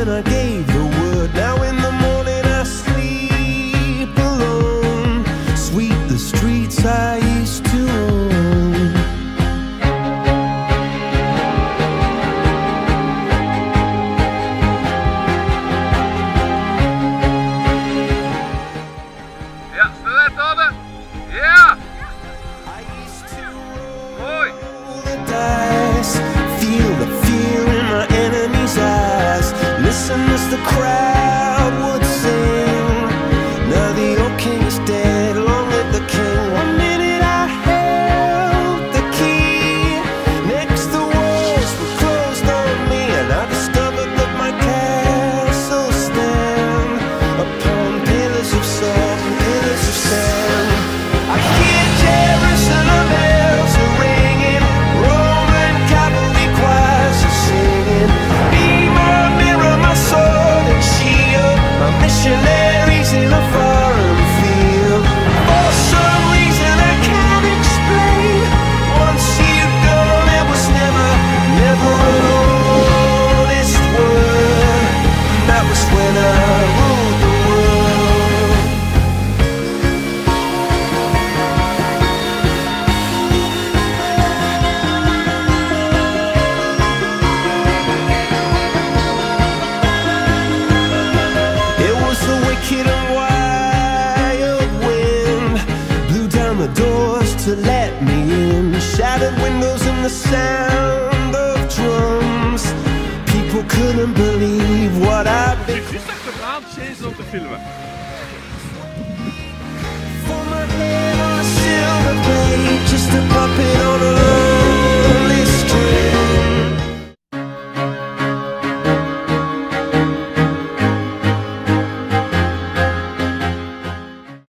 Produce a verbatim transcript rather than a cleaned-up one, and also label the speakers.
Speaker 1: when I gave the word. Now in the morning I sleep alone. Sweep the streets I used to own.
Speaker 2: Ja, snelheid hadden. Ja! Mooi!
Speaker 1: Feel the fear in my enemy's eyes. Listen as the crowd would sing. Now the old king is dead, long live the king. One minute I held the key. Next the walls were closed on me, and I discovered that my castle stand upon pillars of salt and pillars of sand. I hear Jerusalem bells are ringing, Roman cavalry choirs are singing. Be my mirror, my sword and shield, my missionaries in a foreign field. For some reason I can't explain, once you've gone it was never, never an honest word. That was when I ruled the world. It was the wicked and wild wind, blew down the doors to let me in. Shattered windows and the sound of drums. People couldn't believe what I'd
Speaker 2: Ik zit toch aan Jason om te filmen.
Speaker 1: for my head.